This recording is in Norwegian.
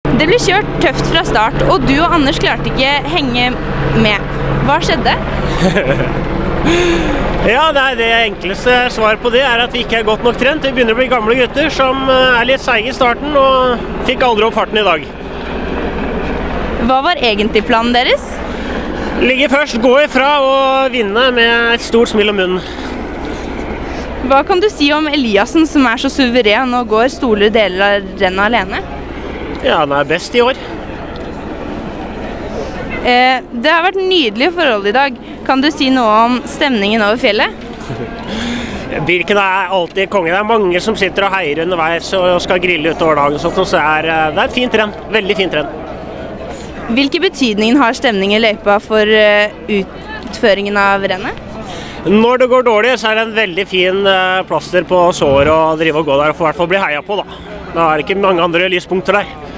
Det ble kjørt tøft fra start, og du og Anders klarte ikke henge med. Hva skjedde? Ja, det enkleste svaret på det er at vi ikke er godt nok trent. Vi begynner å bli gamle gutter som er litt seige i starten og fikk aldri opp farten i dag. Hva var egentlig planen deres? Ligge først, gå ifra og vinne med et stort smil om munnen. Hva kan du si om Eliassen, som er så suveren og går store deler av rennet alene? Ja, han er best i år. Det har vært nydelige forhold i dag. Kan du si noe om stemningen over fjellet? Birken er alltid konge. Det er mange som sitter og heier underveis og skal grille utover dagen. Så det er et fint renn. Veldig fint renn. Hvilken betydning har stemning i løypa for utføringen av rennet? Når det går dårlig, så er det en veldig fin plaster på sår å drive og gå der og få i hvert fall bli heia på, da. Da er det ikke mange andre lyspunkter der.